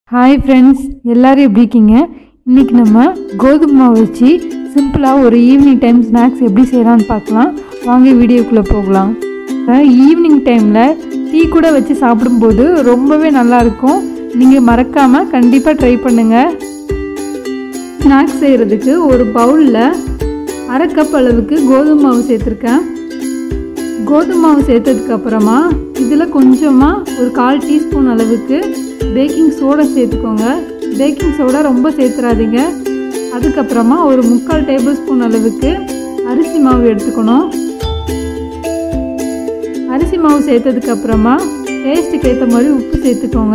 Hi friends எல்லாரும் எப்படி இருக்கீங்க? இன்னைக்கு நம்ம கோதுமை மாவு வச்சு சிம்பிளா ஒரு ஈவினிங் டைம் ஸ்நாக்ஸ் எப்படி செய்யலாம்னு பார்க்கலாம். வாங்க வீடியோக்குள்ள போகலாம். ஈவினிங் டைம்ல டீ கூட வச்சு சாப்பிடும்போது ரொம்பவே நல்லா இருக்கும். நீங்க மறக்காம கண்டிப்பா ட்ரை பண்ணுங்க. ஸ்நாக்ஸ் செய்யறதுக்கு ஒரு பவுல்ல 1/2 கப் அளவுக்கு கோதுமை மாவு சேர்த்திருக்கேன். கோதுமை மாவு சேர்த்ததுக்கு அப்புறமா இதில் கொஞ்சமாக ஒரு 1/4 டீஸ்பூன் அளவுக்கு பேக்கிங் சோடா சேர்த்துக்கோங்க. பேக்கிங் சோடா ரொம்ப சேர்த்துறாதீங்க. அதுக்கப்புறமா ஒரு 3/4 டேபிள் ஸ்பூன் அளவுக்கு அரிசி மாவு எடுத்துக்கணும். அரிசி மாவு சேர்த்ததுக்கப்புறமா டேஸ்ட்டுக்கு ஏற்ற மாதிரி உப்பு சேர்த்துக்கோங்க.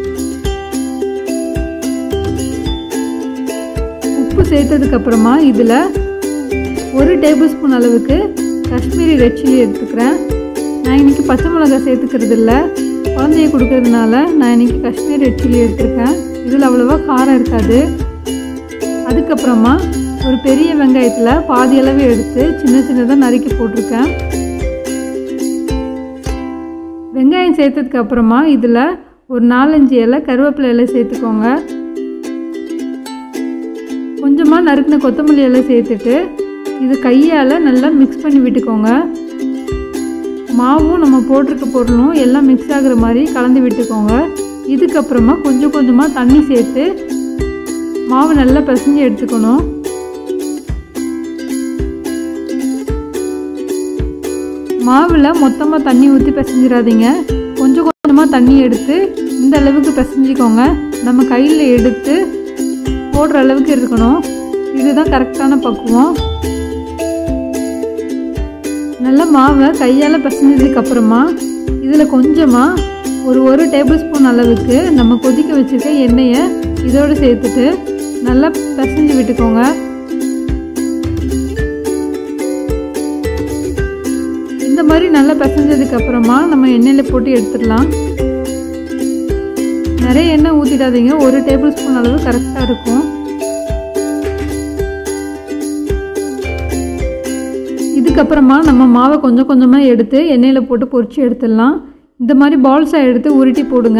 உப்பு சேர்த்ததுக்கப்புறமா இதில் 1 டேபிள் ஸ்பூன் அளவுக்கு காஷ்மீரி ரெட் சில்லி எடுத்துக்கிறேன். நான் இன்றைக்கி பச்சை மிளகாய் சேர்த்துக்கிறது இல்லை, குழந்தைய கொடுக்கறதுனால நான் இன்றைக்கி காஷ்மீரி ரெட் சில்லி எடுத்துருக்கேன். இதில் அவ்வளோவா காரம் இருக்காது. அதுக்கப்புறமா ஒரு பெரிய வெங்காயத்தில் பாதி அளவு எடுத்து சின்ன சின்னதாக நறுக்கி போட்டிருக்கேன். வெங்காயம் சேர்த்ததுக்கப்புறமா இதில் ஒரு 4-5 இலை கருவேப்பிலை இலை சேர்த்துக்கோங்க. கொஞ்சமாக நறுக்கின கொத்தமல்லி இலை சேர்த்துட்டு இது கையால் நல்லா மிக்ஸ் பண்ணி விட்டுக்கோங்க. மாவும் நம்ம போட்டிருக்க பொருளும் எல்லாம் மிக்ஸ் ஆகிற மாதிரி கலந்து விட்டுக்கோங்க. இதுக்கப்புறமா கொஞ்சம் கொஞ்சமாக தண்ணி சேர்த்து மாவு நல்லா பிசைஞ்சு எடுத்துக்கணும். மாவில் மொத்தமாக தண்ணி ஊற்றி பிசைஞ்சிடாதீங்க. கொஞ்சம் கொஞ்சமாக தண்ணி எடுத்து இந்த அளவுக்கு பிசைஞ்சிக்கோங்க. நம்ம கையில் எடுத்து போடுற அளவுக்கு இருக்கணும். இதுதான் கரெக்டான பக்குவம். நல்ல மாவை கையால் பிசைஞ்சதுக்கப்புறமா இதில் கொஞ்சமாக ஒரு டேபிள் ஸ்பூன் அளவுக்கு நம்ம கொதிக்க வச்சுருக்க எண்ணெயை இதோடு சேர்த்துட்டு நல்லா பிசைஞ்சு விட்டுக்கோங்க. இந்த மாதிரி நல்லா பிசைஞ்சதுக்கப்புறமா நம்ம எண்ணெயில் போட்டு எடுத்துடலாம். நிறைய எண்ணெய் ஊற்றிடாதீங்க, 1 டேபிள் ஸ்பூன் அளவு கரெக்டாக இருக்கும். இதுக்கப்புறமா நம்ம மாவை கொஞ்சம் கொஞ்சமாக எடுத்து எண்ணெயில் போட்டு பொரிச்சு எடுத்துடலாம். இந்த மாதிரி பால்ஸாக எடுத்து உருட்டி போடுங்க.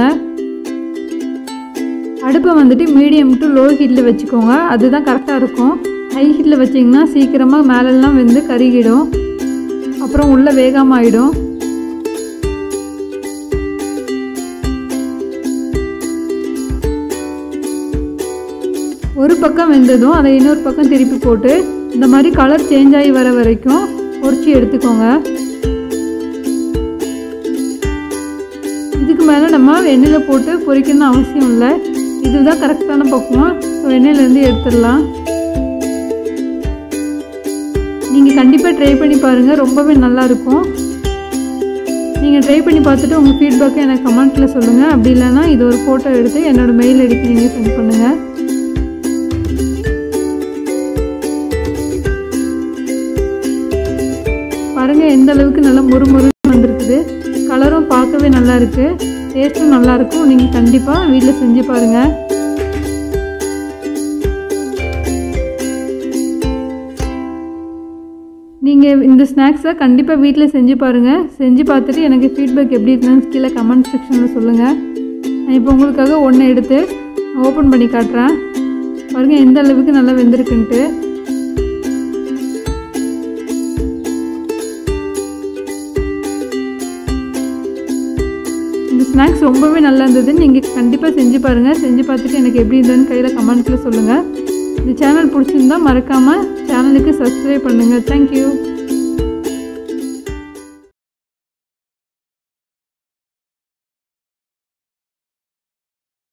அடுப்பை வந்துட்டு மீடியம் டு லோ ஹீட்டில் வச்சுக்கோங்க. அதுதான் கரெக்டாக இருக்கும். ஹை ஹீட்டில் வச்சிங்கன்னா சீக்கிரமாக மேலெல்லாம் வெந்து கருகிடும், அப்புறம் உள்ளே வேகாமல் ஆகிடும். ஒரு பக்கம் வெந்ததும் அதை இன்னொரு பக்கம் திருப்பி போட்டு இந்த மாதிரி கலர் சேஞ்ச் ஆகி வர வரைக்கும் பொரிச்சு எடுத்துக்கோங்க. இதுக்கு மேலே நம்ம எண்ணெயில் போட்டு பொரிக்கணும்னு அவசியம் இல்லை. இதுதான் கரெக்டான பக்குவம். ஸோ எண்ணெயிலேருந்து எடுத்துடலாம். நீங்கள் கண்டிப்பாக ட்ரை பண்ணி பாருங்கள், ரொம்பவே நல்லாயிருக்கும். நீங்கள் ட்ரை பண்ணி பார்த்துட்டு உங்கள் ஃபீட்பேக்கை எனக்கு கமெண்ட்டில் சொல்லுங்கள். அப்படி இல்லைன்னா இது ஒரு ஃபோட்டோ எடுத்து என்னோடய மெயில் ஐடிக்கு நீங்கள் சென்ட் பண்ணுங்கள். பாருங்கள் எந்த அளவுக்கு நல்லா முறுமுறுன்னு வந்திருக்குது. கலரும் பார்க்கவே நல்லா இருக்குது, டேஸ்ட்டும் நல்லாயிருக்கும். நீங்கள் கண்டிப்பாக வீட்டில் செஞ்சு பாருங்கள். நீங்கள் இந்த ஸ்நாக்ஸை கண்டிப்பாக வீட்டில் செஞ்சு பாருங்கள். செஞ்சு பார்த்துட்டு எனக்கு ஃபீட்பேக் எப்படி இருக்குன்னு கீழே கமெண்ட் செக்ஷனில் சொல்லுங்கள். நான் இப்போ உங்களுக்காக ஒன்று எடுத்து ஓப்பன் பண்ணி காட்டுறேன். பாருங்கள் எந்த அளவுக்கு நல்லா வெந்திருக்குன்ட்டு. இந்த ஸ்நாக்ஸ் ரொம்பவே நல்லா இருந்தது. நீங்கள் கண்டிப்பாக செஞ்சு பாருங்கள். செஞ்சு பார்த்துட்டு எனக்கு எப்படி இருந்ததுன்னு கையில் கமெண்ட்டில் சொல்லுங்கள். இந்த சேனல் பிடிச்சிருந்தா மறக்காமல் சேனலுக்கு சப்ஸ்கிரைப் பண்ணுங்கள். தேங்க்யூ.